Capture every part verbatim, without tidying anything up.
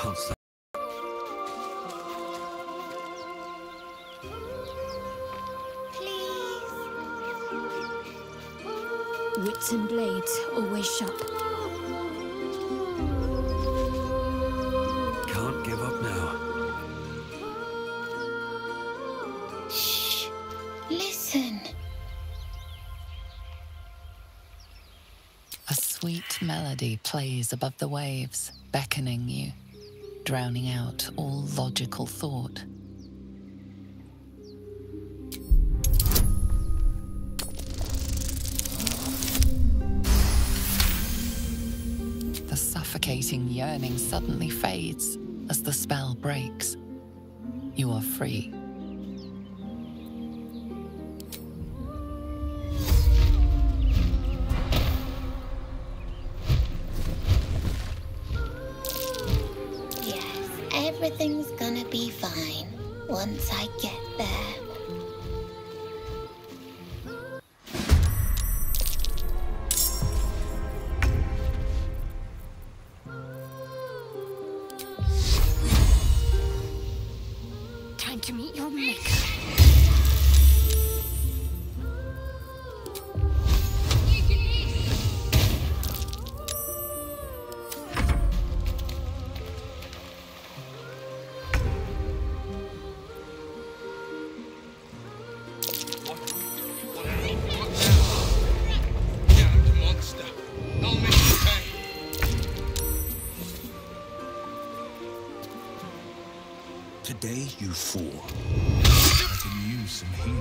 can't stop. Please. Wits and blades always sharp. Can't give up now. Shh. Listen. A sweet melody plays above the waves, beckoning you, drowning out all logical thought. The suffocating yearning suddenly fades as the spell breaks. You are free. Everything's gonna be fine once I get there. Time to meet your maker. Today you fall. I can use some healing.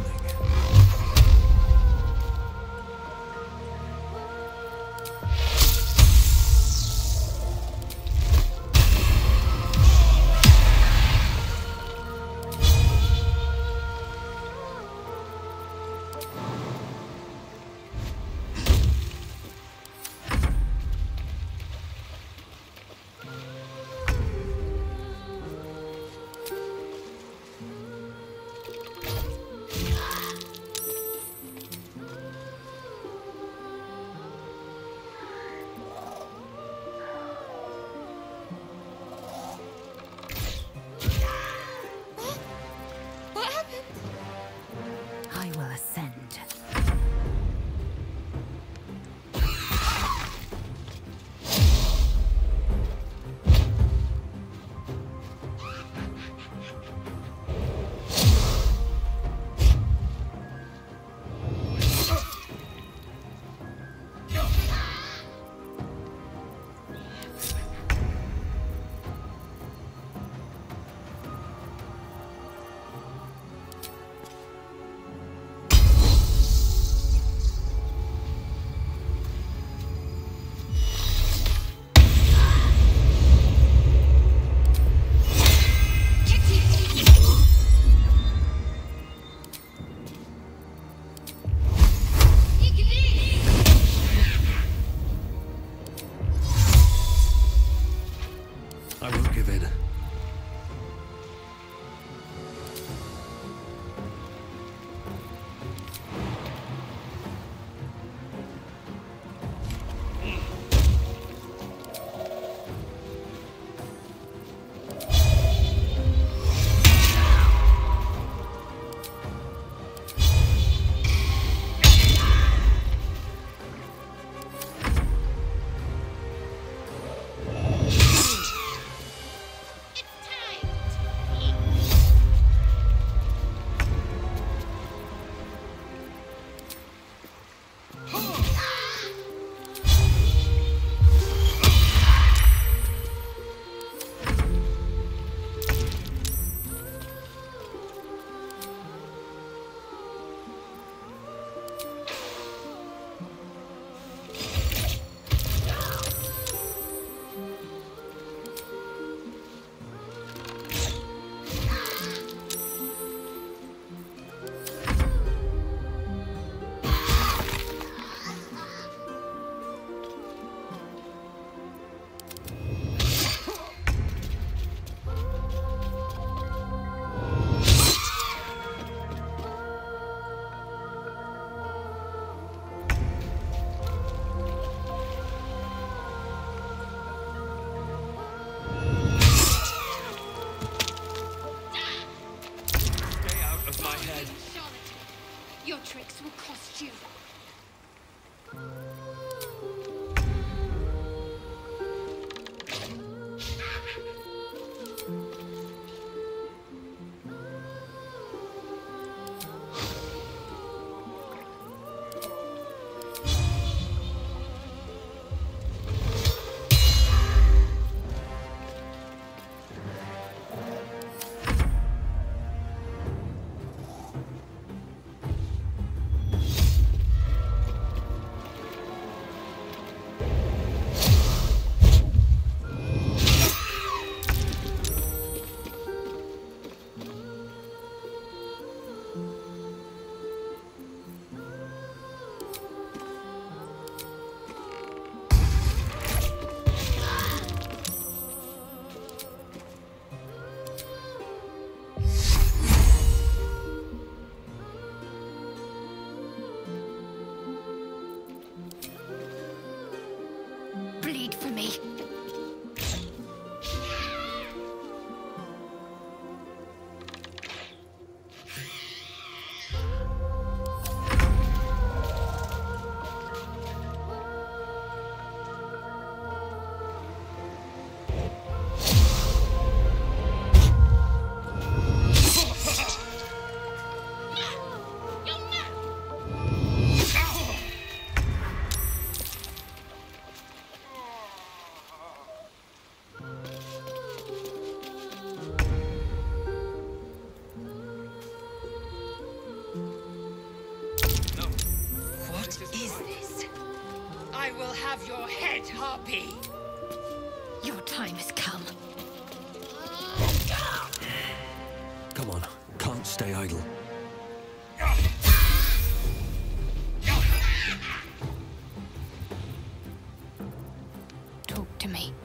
This will cost you. Bleed for me. I will have your head, Harpy! Your time has come. Come on, can't stay idle. Talk to me.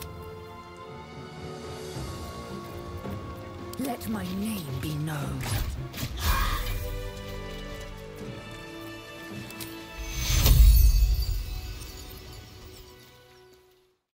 Let my name be known.